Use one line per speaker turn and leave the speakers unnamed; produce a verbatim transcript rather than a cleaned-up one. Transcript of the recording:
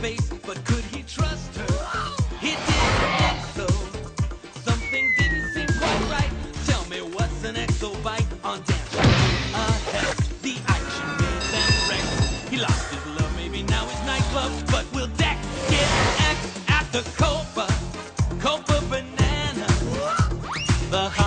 face, but could he trust her? He didn't think so. Something didn't seem quite right. Tell me what's an exobite on dance ahead. The action made them wreck. He lost his love, maybe now his nightclub. But will Deck get X at the Copa? Copa Banana. The